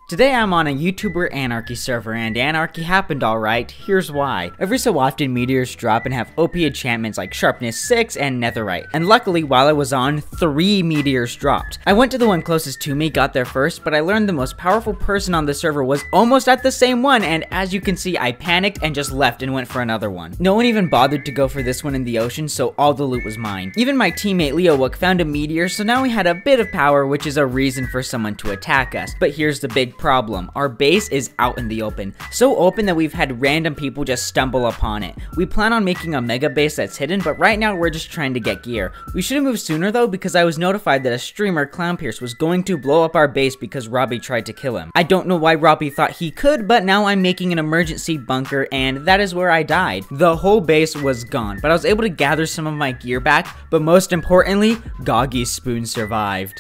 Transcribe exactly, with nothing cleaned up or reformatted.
Today I'm on a YouTuber Anarchy server, and anarchy happened alright. Here's why. Every so often meteors drop and have O P enchantments like sharpness six and netherite. And luckily while I was on, three meteors dropped. I went to the one closest to me, got there first, but I learned the most powerful person on the server was almost at the same one, and as you can see I panicked and just left and went for another one. No one even bothered to go for this one in the ocean, so all the loot was mine. Even my teammate Leowook found a meteor, so now we had a bit of power, which is a reason for someone to attack us. But here's the big problem. Our base is out in the open. So open that we've had random people just stumble upon it. We plan on making a mega base that's hidden, but right now we're just trying to get gear. We should have moved sooner though, because I was notified that a streamer, Clownpierce, was going to blow up our base because Robby tried to kill him. I don't know why Robby thought he could, but now I'm making an emergency bunker, and that is where I died. The whole base was gone, but I was able to gather some of my gear back, but most importantly, Goggy's spoon survived.